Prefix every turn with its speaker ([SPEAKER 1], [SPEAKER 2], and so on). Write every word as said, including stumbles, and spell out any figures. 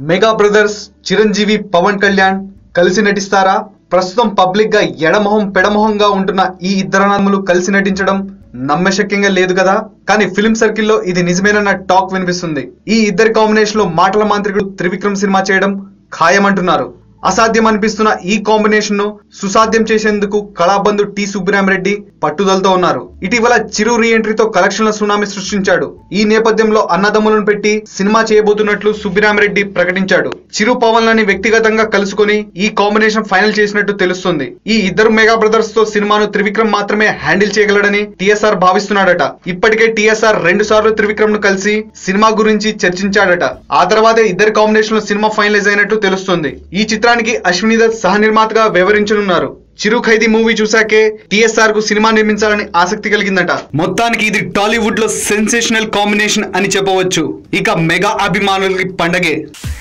[SPEAKER 1] Mega brothers Chiranjeevi Pawan Kalyan కలిసి నటిస్తారా? ప్రస్తుతం పబ్లిక్ గా ఎడమొహం పెడమొహంగా ఉంటున్న ఈ ఇద్దరు అన్నదమ్ములు కలిసి నటించడం నమ్మశక్యంగా లేదు కదా. కానీ ఫిల్మ్ సర్కిల్లో ఇది నిజమేనన్న టాక్ వినిపిస్తుంది. ఈ ఇద్దరి కాంబినేషన్ లో మాటల మాంత్రికుడు త్రివిక్రమ్ సినిమా చేయడం ఖాయమంటున్నారు. అసాధ్యం అనిపిస్తున్న ఈ కాంబినేషన్ ను సుసాధ్యం చేసేందుకు కళాబంధు టి సుబ్బిరామిరెడ్డి పట్టుదలతో ఉన్నారు. ఇటీవల చిరు రీ ఎంట్రీతో కలెక్షన్ల సునామీ సృష్టించాడు. ఈ నేపథ్యంలో అన్నదమ్ములను పెట్టి సినిమా చేయబోతున్నట్లు సుబ్బిరామిరెడ్డి ప్రకటించాడు. చిరు పవన్ లని వ్యక్తిగతంగా కలుసుకుని ఈ కాంబినేషన్ ఫైనల్ చేసినట్టు తెలుస్తుంది. ఈ ఇద్దరు మెగా బ్రదర్స్ తో సినిమాను త్రివిక్రమ్ మాత్రమే హ్యాండిల్ చేయగలడని టిఎస్ఆర్ భావిస్తున్నాడట. ఇప్పటికే టిఎస్ఆర్ రెండు సార్లు త్రివిక్రమ్ ను కలిసి సినిమా గురించి చర్చించాడట. ఆ తర్వాతే ఇద్దరి కాంబినేషన్ లో సినిమా ఫైనలైజ్ అయినట్టు తెలుస్తుంది. ఈ చిత్రానికి అశ్విని దత్ సహ నిర్మాతగా వ్యవహరించనున్నారు. చిరు ఖైదీ మూవీ చూసాకే టిఎస్ఆర్ కు సినిమా నిర్మించాలని ఆసక్తి కలిగిందట. మొత్తానికి ఇది టాలీవుడ్ లో సెన్సేషనల్ కాంబినేషన్ అని చెప్పవచ్చు. ఇక మెగా అభిమానులకి పండగే.